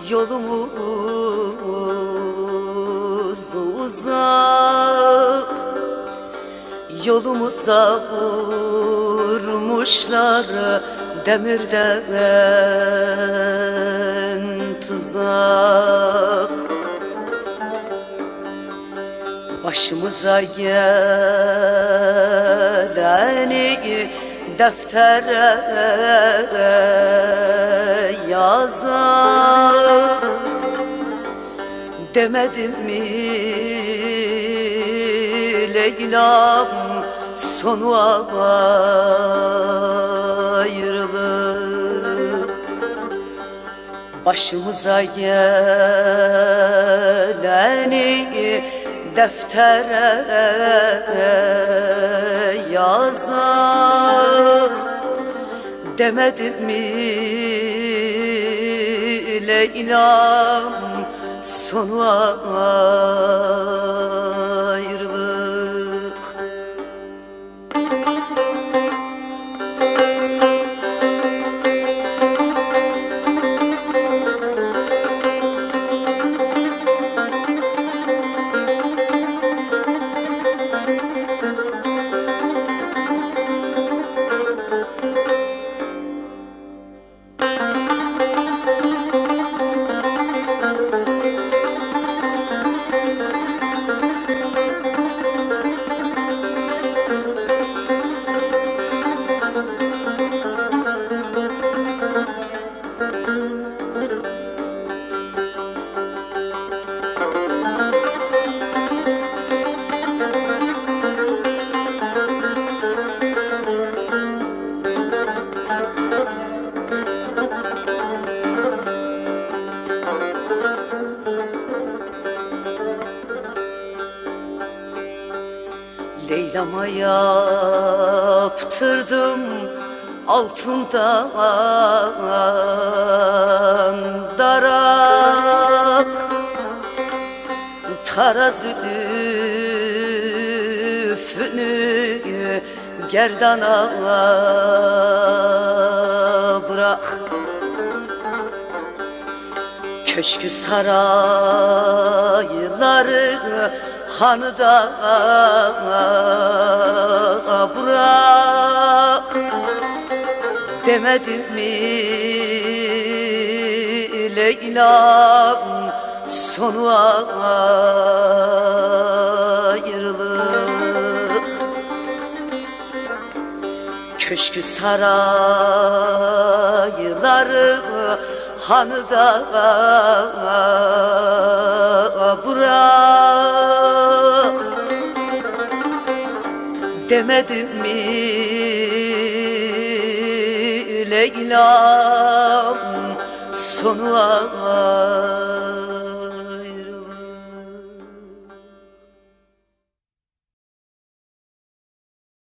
Yolumuz uzak, yolumuza vurmuşlar demirden tuzak. Başımıza geleni deftere yazar. Demedim mi Leyla'm sonu ayrılık. Başımıza geleni deftere yazar. Demedim mi Leyla'm sonu ayrılık. Leyla'ma yaptırdım altından darak. Taraz lüfünü gerdana bırak. Köşkü sarayları hanı da bırak. Demedim mi Leyla'm sonu ayrılık. Köşkü sarayları hanı da bırak. Demedim mi Leyla'm sonu